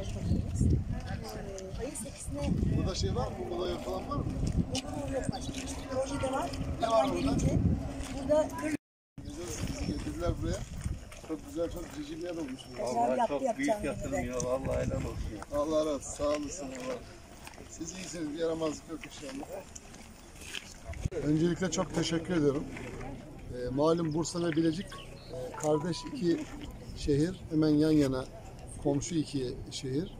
bakıyoruz. Ayın 8'ine... Burada şey var mı? Olay falan var mı? Burada yok başka. Projede var. Ne var burada? Burada Getirdiler buraya. Çok güzel, çok cici bir yer olmuş. Vallahi çok büyük yatırım ya. Vallahi helal olsun. Allah razı olsun. Sağ olasın. Allah. Siz iyisiniz. Bir yaramazlık yok inşallah. Öncelikle çok teşekkür ediyorum. Malum Bursa ve Bilecik kardeş iki şehir. Hemen yan yana komşu iki şehir.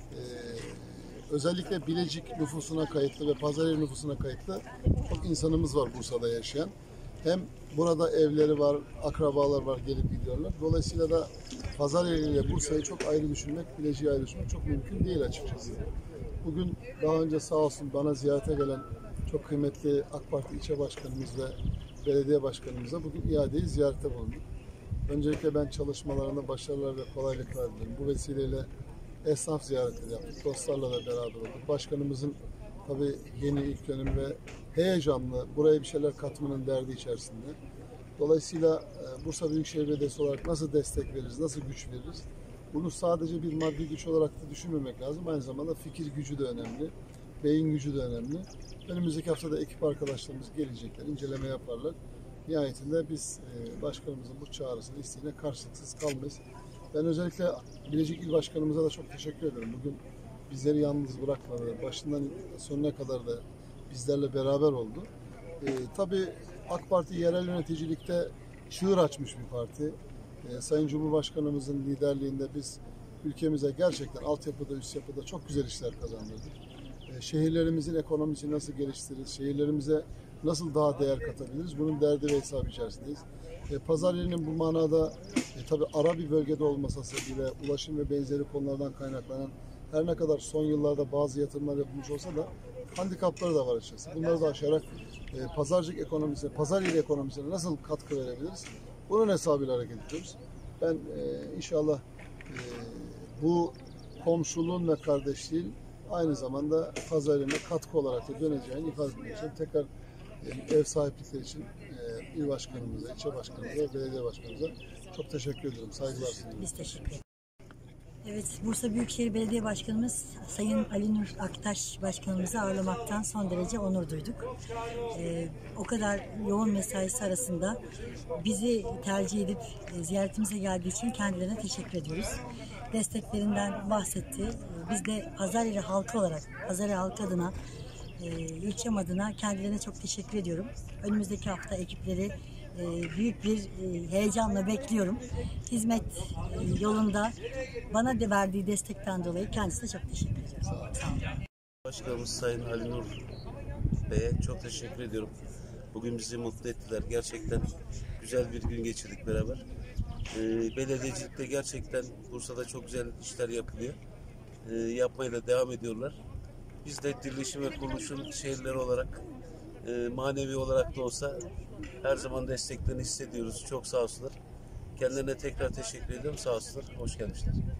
Özellikle Bilecik nüfusuna kayıtlı ve Pazareli nüfusuna kayıtlı çok insanımız var Bursa'da yaşayan. Hem burada evleri var, akrabalar var, gelip gidiyorlar. Dolayısıyla da Pazareli ile Bursa'yı çok ayrı düşünmek, Bilecik'i ayrı düşünmek çok mümkün değil açıkçası. Bugün daha önce sağ olsun bana ziyarete gelen çok kıymetli AK Parti ilçe başkanımız ve belediye başkanımıza bugün iadeyi ziyarete bulunduk. Öncelikle ben çalışmalarında başarılar ve kolaylıklar dilerim. Bu vesileyle esnaf ziyaretleri yaptık. Dostlarla da beraber olduk. Başkanımızın tabii yeni ilk dönüm ve heyecanlı, buraya bir şeyler katmanın derdi içerisinde. Dolayısıyla Bursa Büyükşehir Belediyesi olarak nasıl destek veririz, nasıl güç veririz? Bunu sadece bir maddi güç olarak da düşünmemek lazım. Aynı zamanda fikir gücü de önemli, beyin gücü de önemli. Önümüzdeki haftada ekip arkadaşlarımız gelecekler, inceleme yaparlar. Nihayetinde biz başkanımızın bu çağrısına, isteğine karşılıksız kalmayız. Ben özellikle Bilecik İl Başkanımıza da çok teşekkür ederim. Bugün bizleri yalnız bırakmadı. Başından sonuna kadar da bizlerle beraber oldu. Tabii AK Parti yerel yöneticilikte çığır açmış bir parti. Sayın Cumhurbaşkanımızın liderliğinde biz ülkemize gerçekten altyapıda, üst yapıda çok güzel işler kazandırdık. Şehirlerimizin ekonomisini nasıl geliştiririz, şehirlerimize nasıl daha değer katabiliriz? Bunun derdi ve hesabı içerisindeyiz. Pazarye'nin bu manada tabii ara bir bölgede olması sebebiyle ulaşım ve benzeri konulardan kaynaklanan her ne kadar son yıllarda bazı yatırımlar yapılmış olsa da handikapları da var açıkçası. Bunları da aşarak pazarcılık ekonomisine, Pazarye ekonomisine nasıl katkı verebiliriz? Bunun hesabıyla hareket ediyoruz. Ben inşallah bu komşuluğun ve kardeşliğin aynı zamanda Pazarye'ne katkı olarak da döneceğini ifade etmek için tekrar ev sahiplikleri için il başkanımıza, ilçe başkanımıza, belediye başkanımıza çok teşekkür ediyorum. Saygılar sunuyorum. biz teşekkür ederiz. Evet, Bursa Büyükşehir Belediye Başkanımız Sayın Ali Nur Aktaş Başkanımızı ağırlamaktan son derece onur duyduk. O kadar yoğun mesaisi arasında bizi tercih edip ziyaretimize geldiği için kendilerine teşekkür ediyoruz. Desteklerinden bahsetti. Biz de Pazareli halkı olarak, Pazareli halkı adına, ilçem adına kendilerine çok teşekkür ediyorum. Önümüzdeki hafta ekipleri büyük bir heyecanla bekliyorum. Hizmet yolunda bana da verdiği destekten dolayı kendisine çok teşekkür ediyorum. Sağ olun. Başkanımız Sayın Ali Nur Bey'e çok teşekkür ediyorum. Bugün bizi mutlu ettiler. Gerçekten güzel bir gün geçirdik beraber. Belediyecilikte gerçekten Bursa'da çok güzel işler yapılıyor. Yapmaya da devam ediyorlar. Biz de Dirleşim ve Kuruluş'un şehirleri olarak manevi olarak da olsa her zaman desteklerini hissediyoruz. Çok sağ olsunlar. Kendilerine tekrar teşekkür ediyorum. Sağ olsunlar. Hoş gelmişler.